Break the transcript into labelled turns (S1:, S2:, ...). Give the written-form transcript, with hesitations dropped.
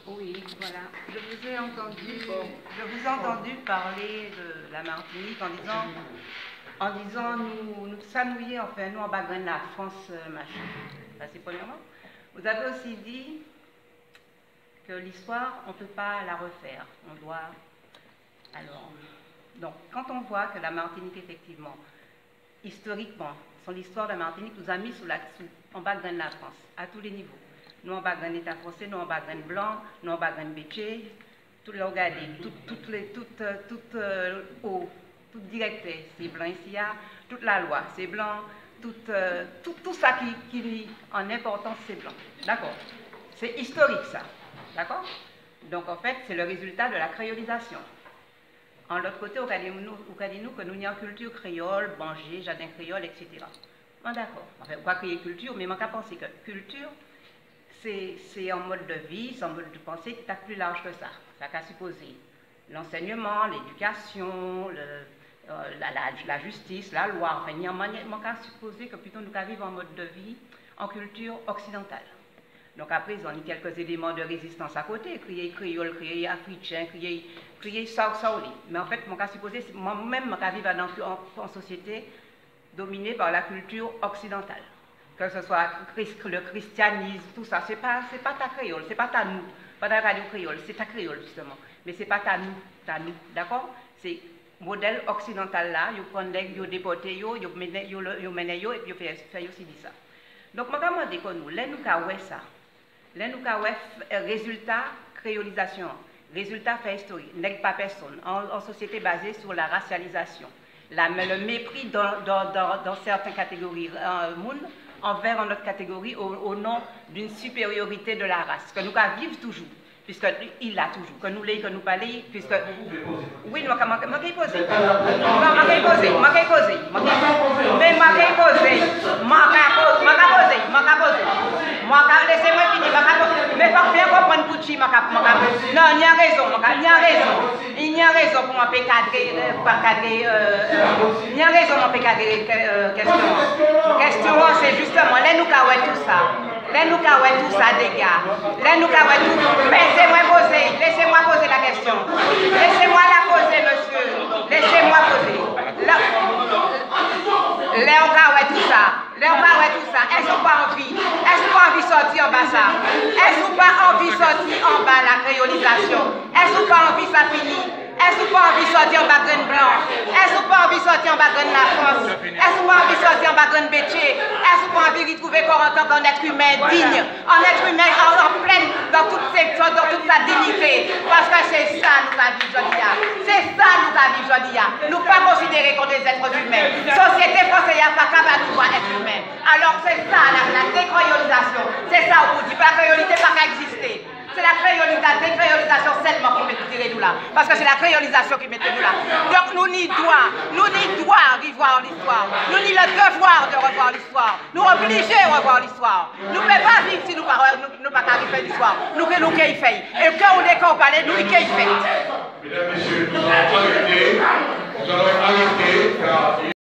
S1: Oui, voilà. Je vous ai entendu parler de la Martinique en disant nous s'annouiller, enfin, nous en bagarre la France, machin. Ça, c'est premièrement. Vous avez aussi dit que l'histoire, on ne peut pas la refaire. On doit. Alors. Donc, quand on voit que la Martinique, effectivement, historiquement, son histoire de la Martinique nous a mis en bagarre la France, à tous les niveaux. Nous en bagarre l'État français, nous en bagarre blanc, nous en bagarre béché, tout le regardez, toute directée, c'est blanc ici, toute la loi, c'est blanc, tout ça qui en importance, c'est blanc. D'accord? C'est historique, ça. D'accord? Donc, en fait, c'est le résultat de la créolisation. En l'autre côté, au cas de nous que nous avons une culture créole, Banger, jardin créole, etc. Bon, d'accord. Enfin, on va créer culture, mais on va penser que culture, c'est un mode de vie, c'est un mode de pensée qui est plus large que ça. Ça a supposer l'enseignement, l'éducation, la justice, la loi. Enfin, il y a supposer que plutôt nous vivons en mode de vie, en culture occidentale. Donc après, ils ont mis quelques éléments de résistance à côté, crier créole, crier africain, crier ça. Mais en fait, moi-même, je vis en société dominée par la culture occidentale. Que ce soit le christianisme, tout ça, c'est pas ta créole, c'est pas ta nous, pas ta radio créole, c'est ta créole justement. Mais c'est pas ta nous, d'accord? C'est modèle occidental là, ils prennent ils déportent, ils mènent, et puis ils font aussi ça. Donc, je me demande que nous, là, nous avons ça. Là, nous avons résultat créolisation, résultat fait historique, n'est pas personne, en société basée sur la racialisation, le mépris dans certaines catégories monde envers une autre catégorie au nom d'une supériorité de la race, que nous vivons toujours, puisqu'il l'a toujours, que nous parlons, puisque... Oui, je vais poser. Laissez-moi finir, mais il faut bien comprendre pour qui non, il y a raison pour moi cadrer, il y a raison pour cadrer question, c'est justement, là nous avons tout ça, les gars, là nous avons tout, laissez-moi poser la question, laissez-moi la poser, monsieur, laissez-moi poser, là on avons tout ça. Est-ce qu'on pas envie de sortir en bas ça? Est-ce qu'on pas envie de sortir en bas la créolisation? Est-ce qu'on pas envie ça finit? Est-ce qu'on pas envie de sortir en bas graine blanc? Est-ce qu'on pas envie de sortir en bas graine la France? Est-ce qu'on pas envie de sortir en bas graine béché? Est-ce qu'on pas envie de retrouver corps en tant qu'un être humain digne? Un être humain en pleine dans toute sa dignité? Parce que c'est ça nous avons vu aujourd'hui. C'est ça nous avons vu aujourd'hui. Nous pas considérés comme des êtres humains. Société française n'a pas capable de voir être humain. Alors c'est ça la décréolisation. C'est ça au bout du la créolité n'a pas exister. C'est la décréolisation seulement qui met nous là. Parce que c'est la créolisation qui met nous là. Donc nous n'y doit revoir l'histoire. Nous n'y le devoir de revoir l'histoire. Nous obligés de revoir l'histoire. Nous ne pouvons pas vivre si nous ne pouvons pas faire l'histoire. Nous que nous qui fait. Et quand on est qu'on parle, nous qui fait.
S2: Mesdames, Messieurs, nous allons arrêter.